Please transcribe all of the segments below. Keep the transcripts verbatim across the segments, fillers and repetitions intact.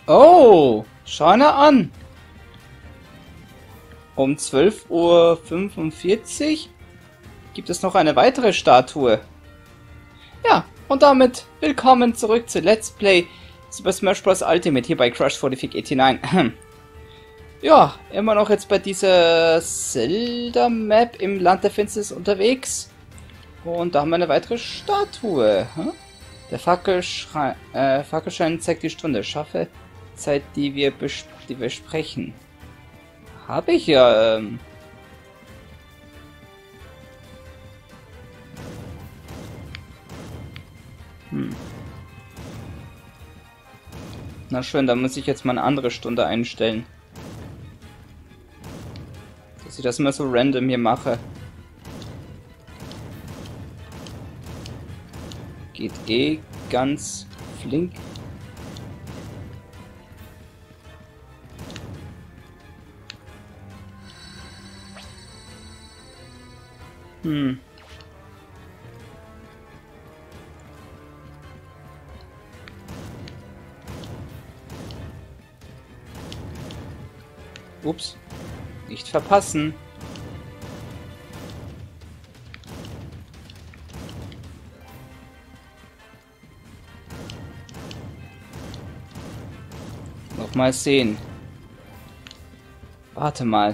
Oh, schau mal an. Um zwölf Uhr fünfundvierzig gibt es noch eine weitere Statue. Ja, und damit willkommen zurück zu Let's Play Super Smash Bros. Ultimate hier bei Crush vier vier neunundachtzig. Ja, immer noch jetzt bei dieser Zelda-Map im Land der Finsternis unterwegs. Und da haben wir eine weitere Statue. Hm? Der Fackelschrei äh, Fackelschein zeigt die Stunde. Schaffe Zeit, die wir, die wir sprechen. Habe ich ja. Ähm hm. Na schön, dann muss ich jetzt mal eine andere Stunde einstellen. Dass ich das mal so random hier mache. Geht eh ganz flink. Hm. Ups. Nicht verpassen. Noch mal sehen. Warte mal.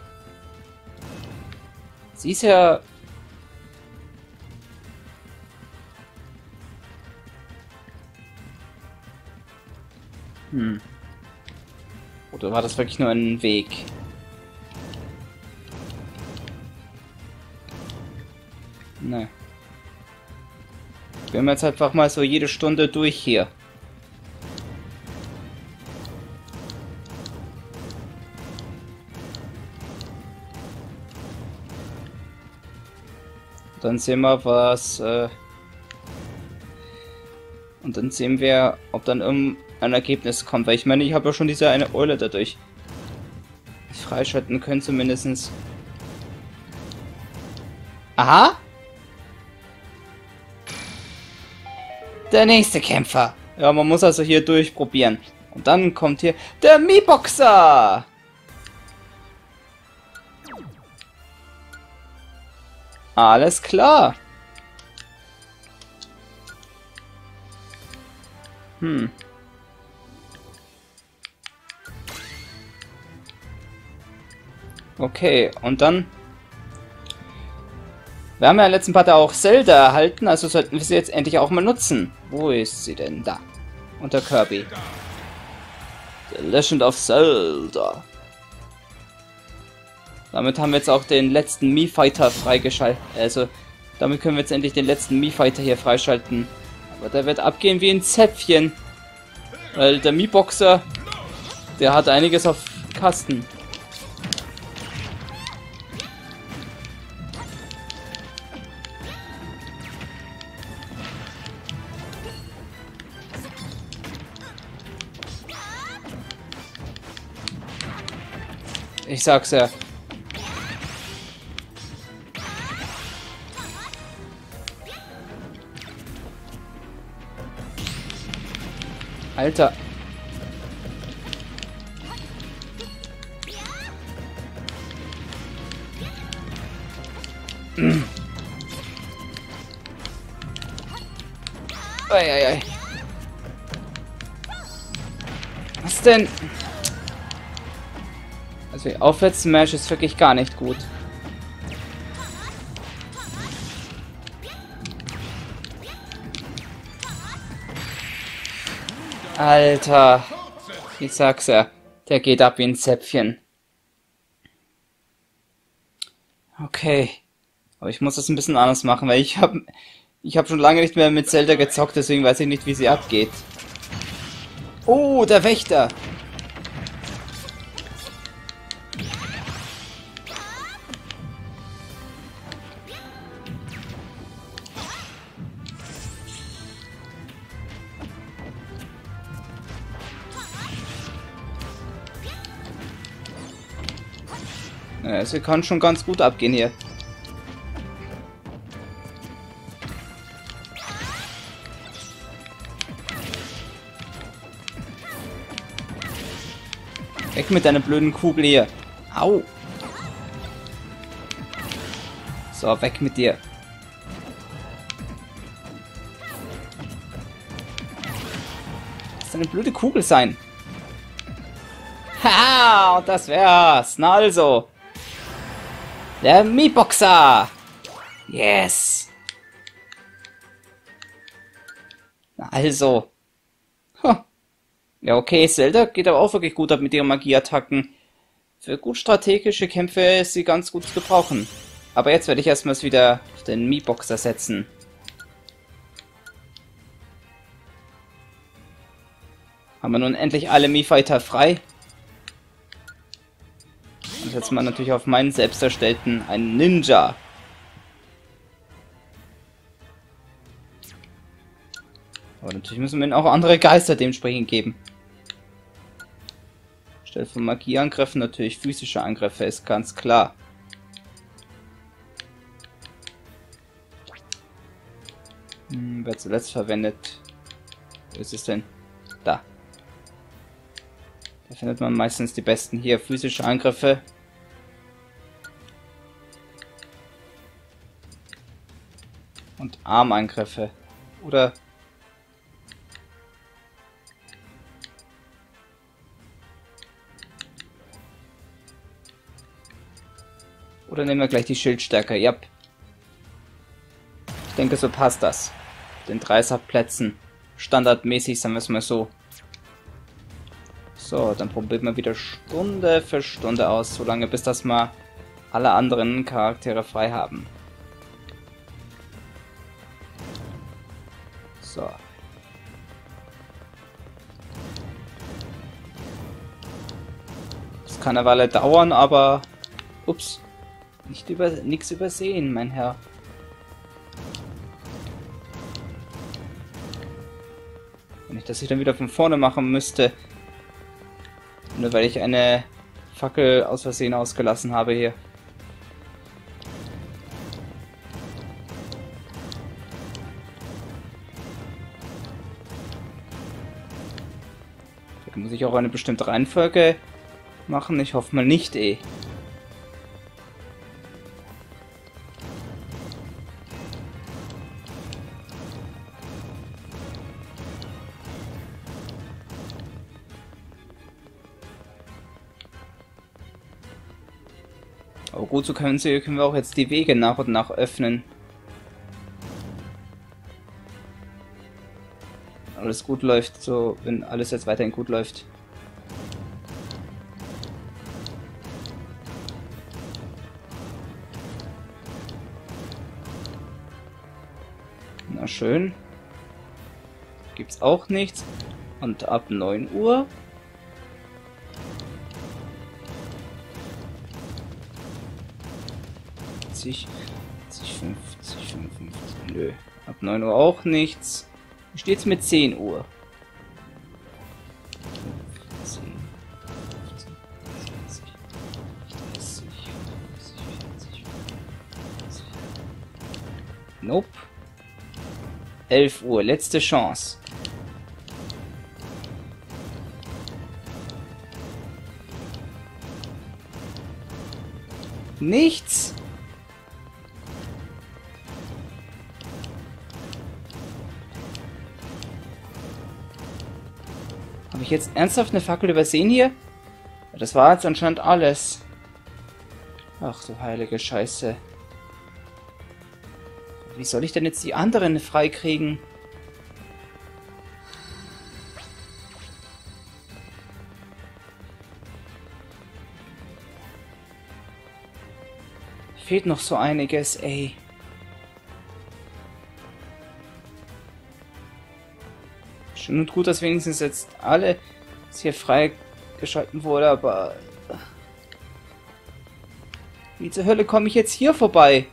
Sie ist ja... Hm. Oder war das wirklich nur ein Weg? Ne. Wir haben jetzt einfach mal so jede Stunde durch hier. Dann sehen wir, was... Äh und dann sehen wir, ob dann irgendein Ergebnis kommt. Weil ich meine, ich habe ja schon diese eine Eule dadurch freischalten können zumindest. Aha! Der nächste Kämpfer. Ja, man muss also hier durchprobieren. Und dann kommt hier der Mii-Boxer! Alles klar. Hm. Okay, und dann... Wir haben ja im letzten Part auch Zelda erhalten, also sollten wir sie jetzt endlich auch mal nutzen. Wo ist sie denn? Da. Unter Kirby. The Legend of Zelda. Damit haben wir jetzt auch den letzten Mii-Fighter freigeschaltet. Also, damit können wir jetzt endlich den letzten Mii-Fighter hier freischalten. Aber der wird abgehen wie ein Zäpfchen. Weil der Mii-Boxer, der hat einiges auf Kasten. Ich sag's ja. Alter. Eieiei. Was denn? Also Aufwärts-Smash ist wirklich gar nicht gut. Alter. Ich sag's ja. Der geht ab wie ein Zäpfchen. Okay. Aber ich muss das ein bisschen anders machen, weil ich habe ich hab schon lange nicht mehr mit Zelda gezockt, deswegen weiß ich nicht, wie sie abgeht. Oh, der Wächter. Ja, sie kann schon ganz gut abgehen hier. Weg mit deiner blöden Kugel hier. Au. So, weg mit dir. Das eine blöde Kugel sein. Haha, und das wär's. Na also. Der Mii-Boxer. Yes. Na also. Huh. Ja, okay, Zelda geht aber auch wirklich gut ab mit ihren Magieattacken. Für gut strategische Kämpfe ist sie ganz gut zu gebrauchen. Aber jetzt werde ich erstmals wieder auf den Mii-Boxer setzen. Haben wir nun endlich alle Mii-Fighter frei? Und jetzt mal natürlich auf meinen selbst erstellten, einen Ninja. Aber natürlich müssen wir ihnen auch andere Geister dementsprechend geben. Statt von Magieangriffen natürlich physische Angriffe, ist ganz klar. Hm, wer zuletzt verwendet? Wo ist es denn? Da. Da findet man meistens die besten hier. Physische Angriffe. Und Armangriffe. Oder... Oder nehmen wir gleich die Schildstärke. Ja. Ich denke, so passt das. Den dreißig Plätzen. Standardmäßig, sagen wir es mal so. So, dann probieren wir wieder Stunde für Stunde aus, solange bis das mal alle anderen Charaktere frei haben. So. Das kann eine Weile dauern, aber... Ups. Nicht über... nichts übersehen, mein Herr. Wenn ich das hier dann wieder von vorne machen müsste. Nur weil ich eine Fackel aus Versehen ausgelassen habe hier. Da muss ich auch eine bestimmte Reihenfolge machen. Ich hoffe mal nicht, eh. Aber gut, so können, sie, können wir auch jetzt die Wege nach und nach öffnen. Alles gut läuft, so wenn alles jetzt weiterhin gut läuft. Na schön. Gibt's auch nichts. Und ab neun Uhr. vierzig, fünfzig, fünfundfünfzig, nö. Ab neun Uhr auch nichts. Wie steht's mit zehn Uhr? zehn, fünfzehn, zwanzig, dreißig, vierzig, vierzig. Nope. elf Uhr, letzte Chance. Nichts. Habe ich jetzt ernsthaft eine Fackel übersehen hier? Das war jetzt anscheinend alles. Ach du heilige Scheiße. Wie soll ich denn jetzt die anderen freikriegen? Fehlt noch so einiges, ey. Schön und gut, dass wenigstens jetzt alle hier freigeschalten wurde, aber... Wie zur Hölle komme ich jetzt hier vorbei?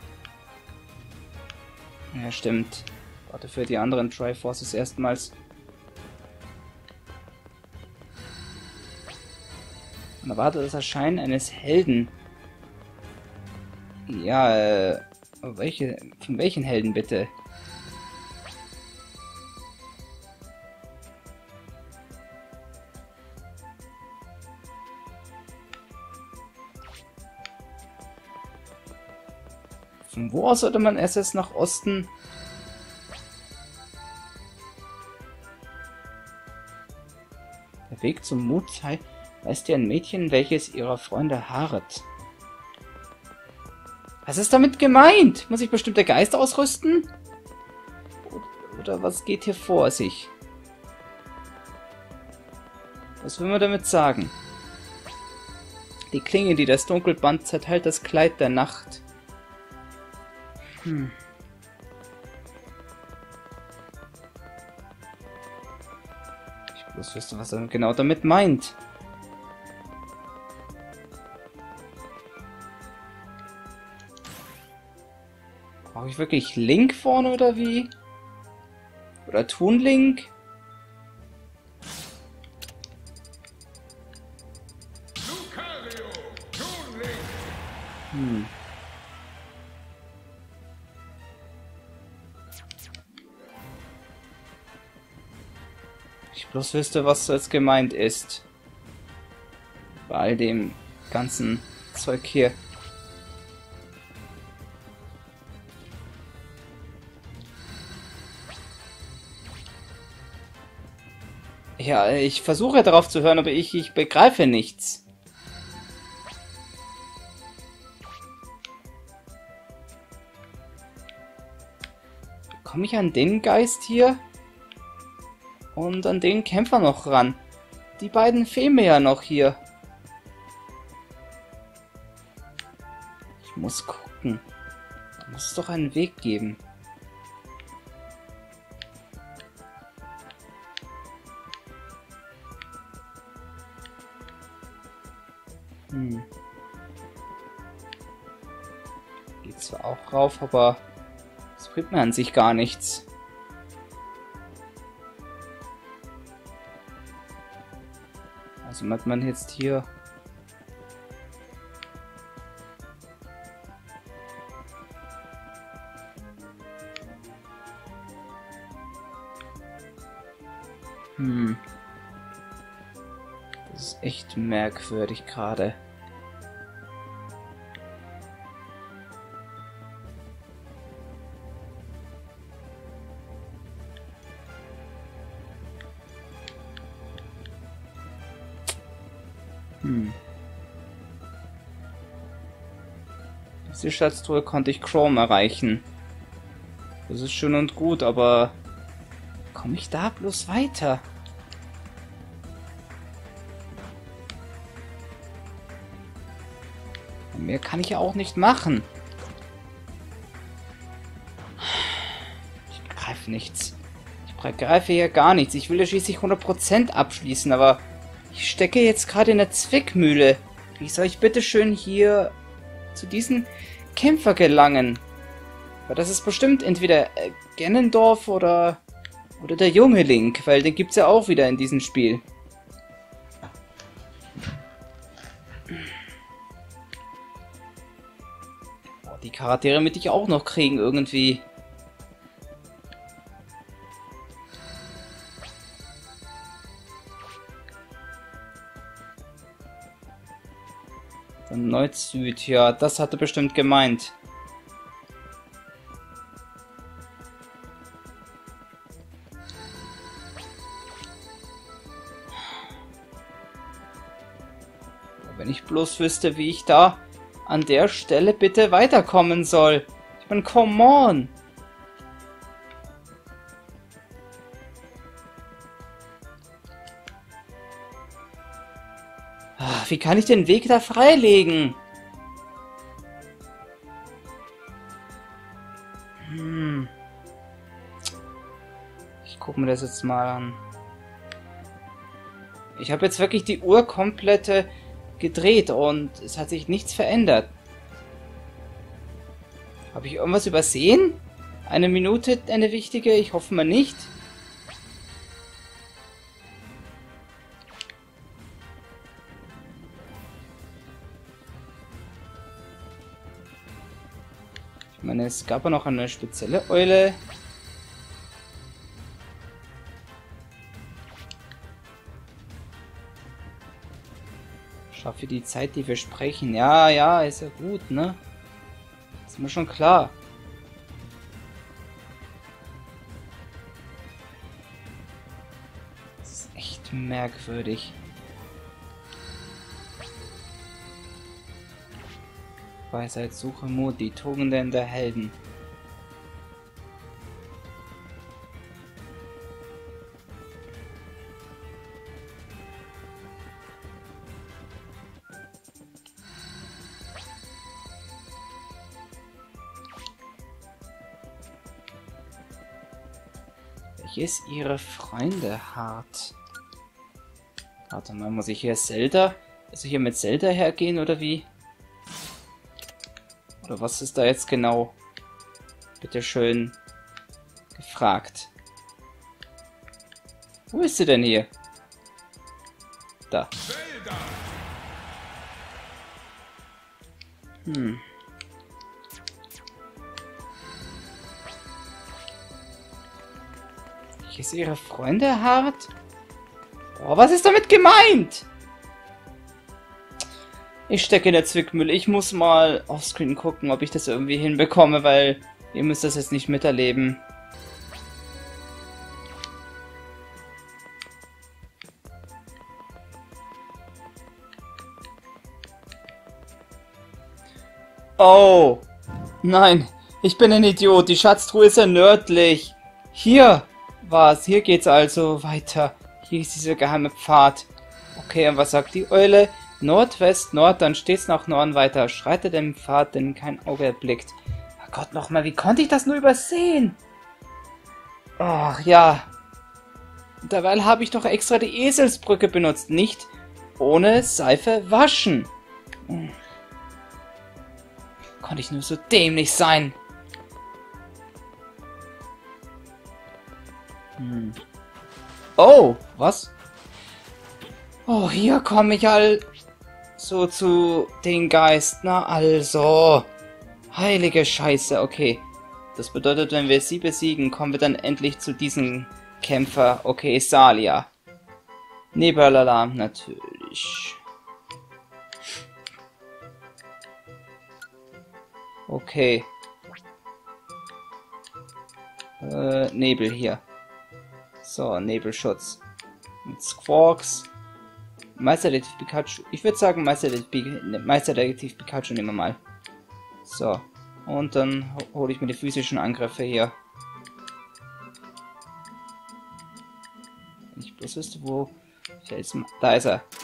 Ja, stimmt. Warte für die anderen Triforces erstmals. Man erwartet das Erscheinen eines Helden. Ja, äh... Welche, von welchen Helden bitte? Von wo aus sollte man erst jetzt nach Osten? Der Weg zum Mutzai weist dir ein Mädchen, welches ihrer Freunde harret. Was ist damit gemeint? Muss ich bestimmt der Geist ausrüsten? Oder was geht hier vor sich? Was will man damit sagen? Die Klinge, die das Dunkelband zerteilt, das Kleid der Nacht. Hm. Ich bloß wüsste, was er genau damit meint. Brauche ich wirklich Link vorne oder wie? Oder Toon Link? Hm. Ich bloß wüsste, was jetzt gemeint ist. Bei all dem ganzen Zeug hier. Ja, ich versuche darauf zu hören, aber ich, ich begreife nichts. Komme ich an den Geist hier? Und an den Kämpfer noch ran? Die beiden fehlen mir ja noch hier. Ich muss gucken. Da muss es doch einen Weg geben. Hm. Geht zwar auch rauf, aber das bringt mir an sich gar nichts. Also hat man jetzt hier Hm. Das ist echt merkwürdig gerade. Hm. Diese Schatztruhe konnte ich Chrome erreichen. Das ist schön und gut, aber komme ich da bloß weiter? Mehr kann ich ja auch nicht machen. Ich begreife nichts. Ich begreife hier gar nichts. Ich will ja schließlich hundert Prozent abschließen, aber ich stecke jetzt gerade in der Zwickmühle. Wie soll ich bitte schön hier zu diesem Kämpfer gelangen? Weil das ist bestimmt entweder äh, Ganondorf oder, oder der junge Link, weil den gibt's ja auch wieder in diesem Spiel. Oh, die Charaktere möchte ich auch noch kriegen irgendwie. Erneut Süd, ja, das hatte bestimmt gemeint. Wenn ich bloß wüsste, wie ich da an der Stelle bitte weiterkommen soll. Ich meine, come on! Wie kann ich den Weg da freilegen? Hm. Ich gucke mir das jetzt mal an. Ich habe jetzt wirklich die Uhr komplett gedreht und es hat sich nichts verändert. Habe ich irgendwas übersehen? Eine Minute, eine wichtige? Ich hoffe mal nicht. Ich meine, es gab ja noch eine spezielle Eule. Schaffe die Zeit, die wir sprechen. Ja, ja, ist ja gut, ne? Ist mir schon klar. Das ist echt merkwürdig. Weisheit, Suche, Mut, die Tugenden der Helden. Welches ihre Freunde hart? Warte mal, muss ich hier Zelda? Also hier mit Zelda hergehen oder wie? Oder was ist da jetzt genau? Bitte schön gefragt. Wo ist sie denn hier? Da. Hm. Ist ihre Freunde hart? Oh, was ist damit gemeint? Ich stecke in der Zwickmühle. Ich muss mal offscreen gucken, ob ich das irgendwie hinbekomme, weil ihr müsst das jetzt nicht miterleben. Oh. Nein, ich bin ein Idiot. Die Schatztruhe ist ja nördlich. Hier war's. Hier geht's also weiter. Hier ist dieser geheime Pfad. Okay, und was sagt die Eule? Nordwest, Nord, dann steht's nach Norden weiter. Schreite den Pfad, den kein Auge erblickt. Oh Gott, nochmal, wie konnte ich das nur übersehen? Ach ja. Dabei habe ich doch extra die Eselsbrücke benutzt. Nicht ohne Seife waschen. Hm. Konnte ich nur so dämlich sein. Hm. Oh, was? Oh, hier komme ich all so zu den Geist. Na also. Heilige Scheiße, okay. Das bedeutet, wenn wir sie besiegen, kommen wir dann endlich zu diesem Kämpfer. Okay, Salia. Nebelalarm, natürlich. Okay. Äh, Nebel hier. So, Nebelschutz. Mit Squawks. Meisterdetektiv Pikachu. Ich würde sagen, Meisterdetektiv, Meisterdetektiv Pikachu nehmen wir mal. So. Und dann hole ich mir die physischen Angriffe hier. Wenn ich bloß wüsste, wo... Felsen. Da ist er.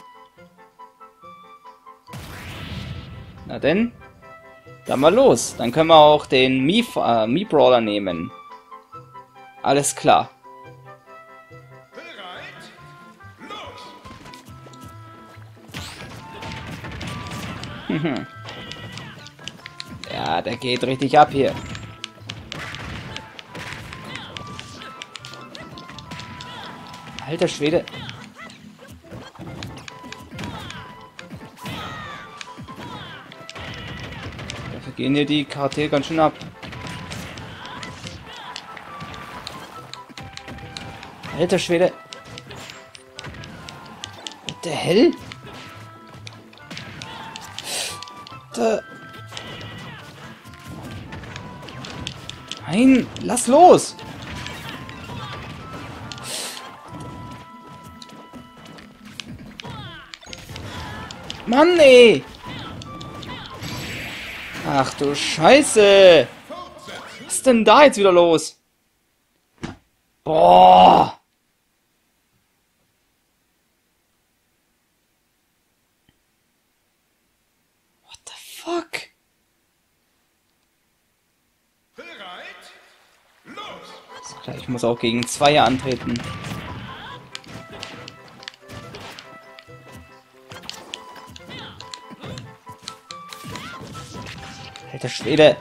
Na denn. Dann mal los. Dann können wir auch den Mii äh, Mii Brawler nehmen. Alles klar. Mhm. Ja, der geht richtig ab hier. Alter Schwede. Dafür gehen hier die Charaktere ganz schön ab. Alter Schwede. What the hell? Da. Nein, lass los! Mann, ey! Ach du Scheiße! Was ist denn da jetzt wieder los? Boah! What the fuck? Ist klar, ich muss auch gegen Zweier antreten. Alter Schwede.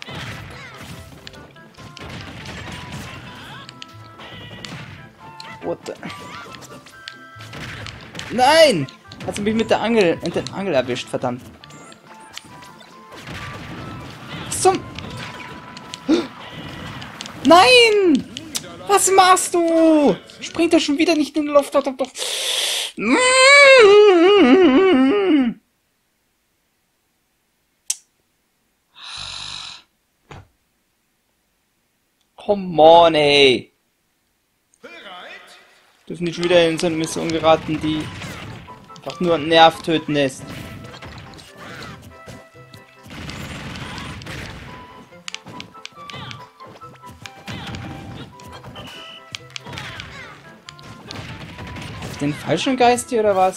What the... Nein! Hat sie mich mit der Angel, mit der Angel erwischt, verdammt. Was zum... Nein! Was machst du? Springt er schon wieder nicht in die Luft? Doch, doch. Come on, ey. Dürfen nicht wieder in so eine Mission geraten, die einfach nur nervtöten ist. Den falschen Geist hier oder was?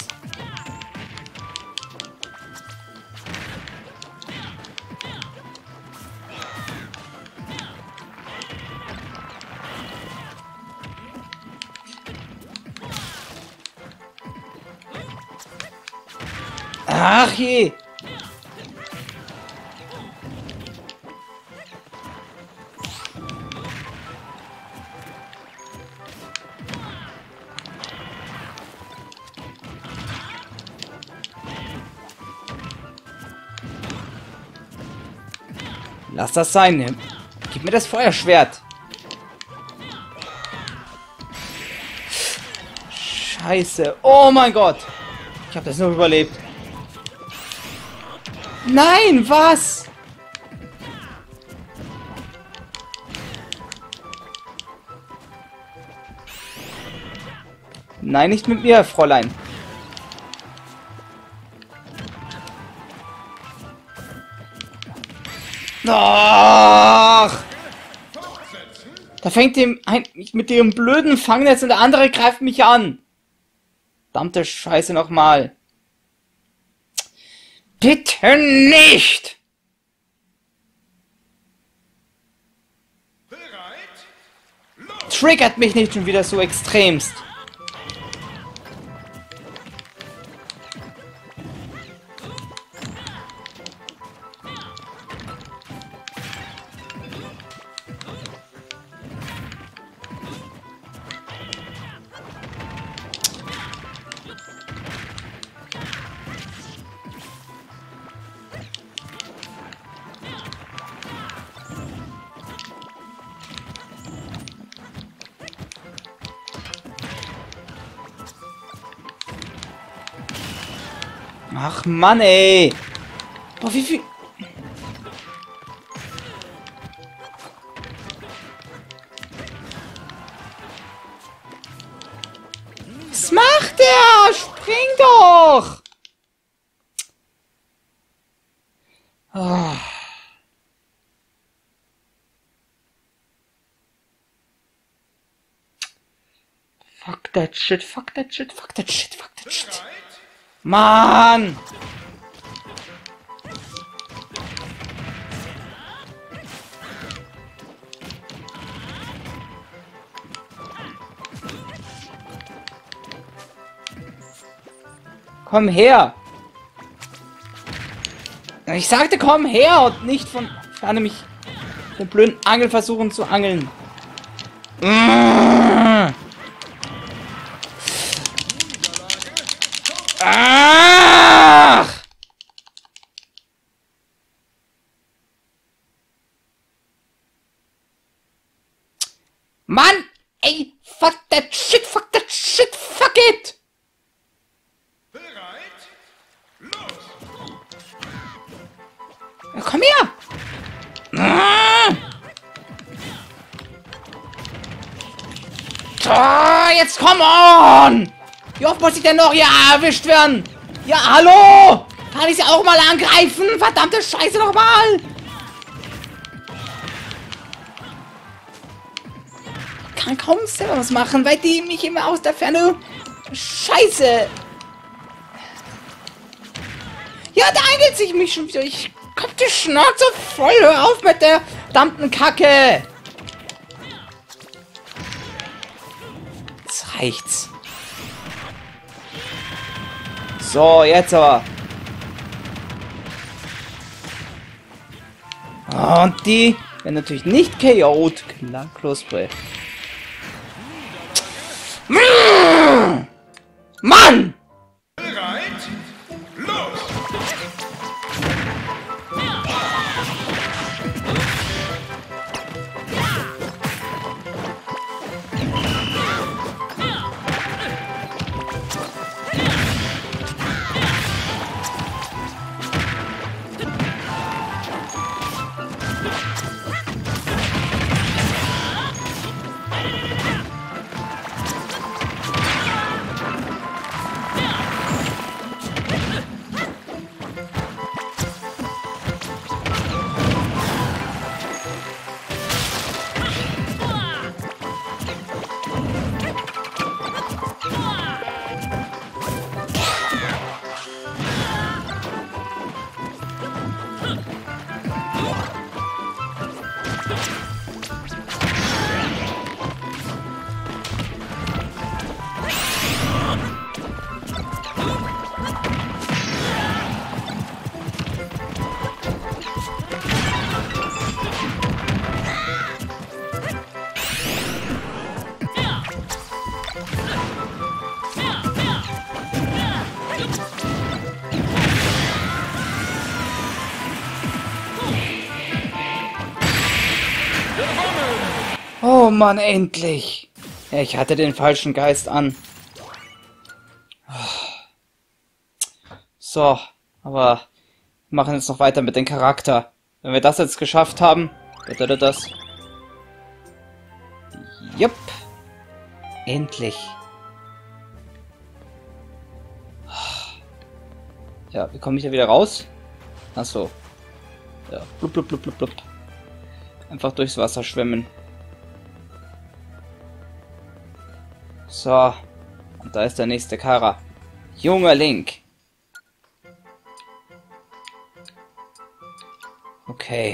Ach je! Lass das sein. Gib mir das Feuerschwert. Scheiße. Oh mein Gott. Ich habe das nur überlebt. Nein, was? Nein, nicht mit mir, Fräulein. Ach! Da fängt dem ein mit dem blöden Fangnetz und der andere greift mich an. Verdammte Scheiße nochmal. Bitte nicht! Triggert mich nicht schon wieder so extremst. Ach Mann, ey. Boah, wie viel... Was macht der? Spring doch! Oh. Fuck that shit, fuck that shit, fuck that shit, fuck that shit. Mann! Komm her! Ich sagte, komm her und nicht von ferne mich den blöden Angel versuchen zu angeln. Mmh. Ach! Mann! Ey! Fuck that shit! Fuck that shit! Fuck it! Bereit? Los! Ja, komm her! Ah! Ah, jetzt komm on! Wie oft muss ich denn noch hier erwischt werden? Ja, hallo! Kann ich sie auch mal angreifen? Verdammte Scheiße nochmal! Kann kaum selber was machen, weil die mich immer aus der Ferne... Scheiße! Ja, da eignet sich mich schon wieder. Ich komm die Schnauze voll. Hör auf mit der verdammten Kacke! Jetzt reicht's. So, jetzt aber. Und die werden natürlich nicht K O'd. Klar, Close-Play. Mann! Bereit? Los! Oh Mann, endlich! Ja, ich hatte den falschen Geist an. So, aber wir machen jetzt noch weiter mit dem Charakter. Wenn wir das jetzt geschafft haben, bedeutet das... Jupp! Endlich! Ja, wie komme ich da wieder raus? Achso. Ja, blub, blub, blub, blub, blub. Einfach durchs Wasser schwimmen. So. Und da ist der nächste Kara. Junger Link. Okay.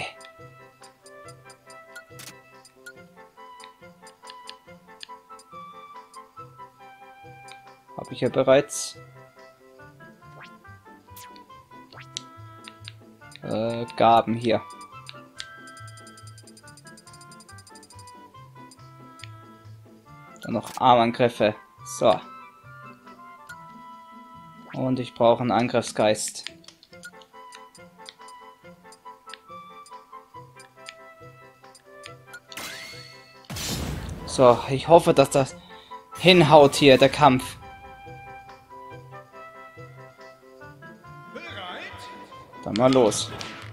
Habe ich ja bereits. Äh, Gaben hier. Dann noch Armangriffe. So. Und ich brauche einen Angriffsgeist. So, ich hoffe, dass das hinhaut hier, der Kampf. Dann mal los.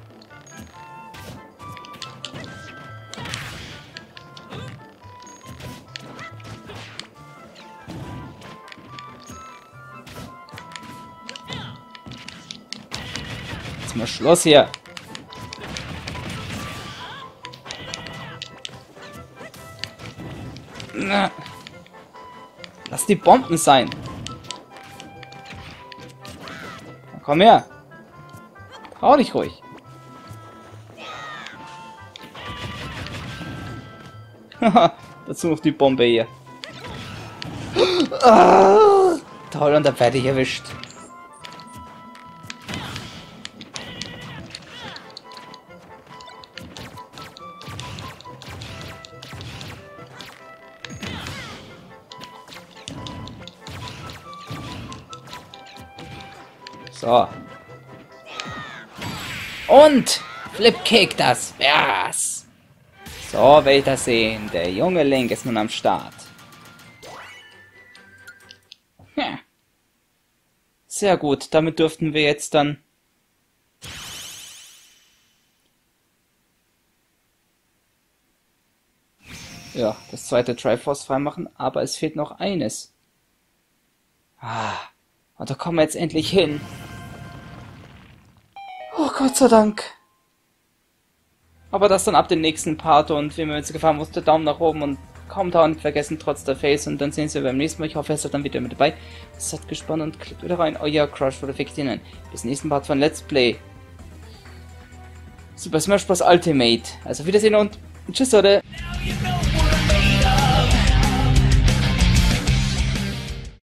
Jetzt mal Schluss hier. Na. Lass die Bomben sein. Na, komm her. Trau dich ruhig. Haha, dazu noch die Bombe hier. Ah, toll, und da werde ich erwischt. So. Und Flipkick das wär's. So, will ich das sehen. Der junge Link ist nun am Start. Hm. Sehr gut, damit dürften wir jetzt dann... Ja, das zweite Triforce freimachen, aber es fehlt noch eines. Ah, und da kommen wir jetzt endlich hin. Oh, Gott sei Dank. Aber das dann ab dem nächsten Part, und wenn wir jetzt gefallen musste, Daumen nach oben und Kommentar vergessen, trotz der Face, und dann sehen Sie beim nächsten Mal. Ich hoffe, ihr seid dann wieder mit dabei. Seid gespannt und klickt wieder rein. Euer Crush oder Fiktinen. Bis zum nächsten Part von Let's Play Super Smash Bros. Ultimate. Also Wiedersehen und tschüss, Leute.